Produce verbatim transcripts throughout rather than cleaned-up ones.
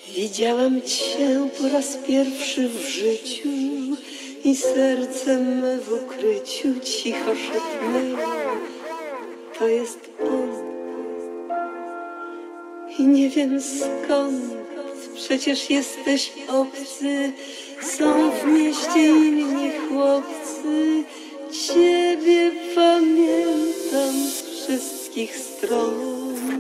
Widziałam cię po raz pierwszy w życiu i serce me w ukryciu cicho szepnęło: to jest on. I nie wiem skąd, przecież jesteś obcy, są w mieście inni chłopcy. Ciebie pamiętam z wszystkich stron.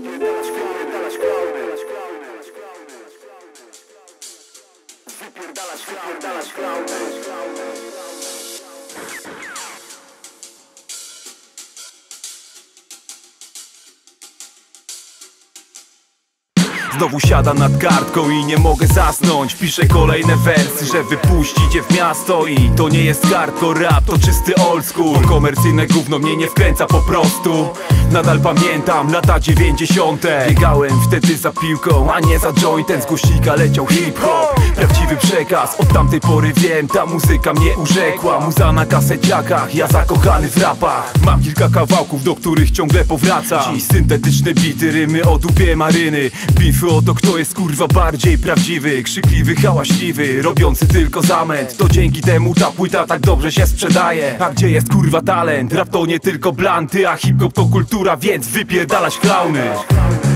Znowu siadam nad kartką i nie mogę zasnąć. Piszę kolejne wersy, że wypuścić je w miasto. I to nie jest hardcore rap, to czysty old school. Komercyjne gówno mnie nie wkręca po prostu. Nadal pamiętam lata dziewięćdziesiąte. Biegałem wtedy za piłką, a nie za jointem. Z głośnika leciał hip-hop, prawdziwy przekaz. Od tamtej pory wiem, ta muzyka mnie urzekła. Muza na kaseciakach, ja zakochany w rapach. Mam kilka kawałków, do których ciągle powracam. Dziś syntetyczne bity, rymy o dupie maryny. Bify o to, kto jest kurwa bardziej prawdziwy. Krzykliwy, hałaśliwy, robiący tylko zamęt. To dzięki temu ta płyta tak dobrze się sprzedaje. A gdzie jest kurwa talent? Rap to nie tylko blanty, a hip-hop to kultura, więc wypierdalać klauny.